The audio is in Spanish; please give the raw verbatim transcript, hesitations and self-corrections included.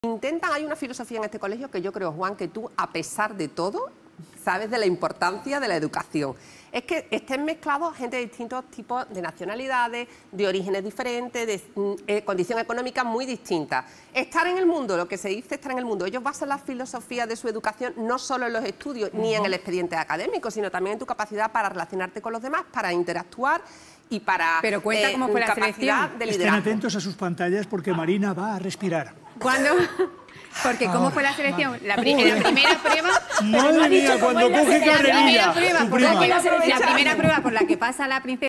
Intentan, hay una filosofía en este colegio que yo creo, Juan, que tú, a pesar de todo, sabes de la importancia de la educación. Es que estén mezclados gente de distintos tipos de nacionalidades, de orígenes diferentes, de eh, condición económica muy distintas. Estar en el mundo, lo que se dice estar en el mundo, ellos basan la filosofía de su educación no solo en los estudios, uh-huh. ni en el expediente académico, sino también en tu capacidad para relacionarte con los demás, para interactuar y para Pero cuenta eh, cómo fue la capacidad selección. de liderazgo. Estén atentos a sus pantallas porque Marina va a respirar. ¿Cuándo? Porque ¿cómo Ahora, fue la selección? vale. La, pri la primera prueba... Madre mía, cuando coge La primera carrerilla. prueba Tu por la prima. que, la primera prueba por la que pasa la princesa...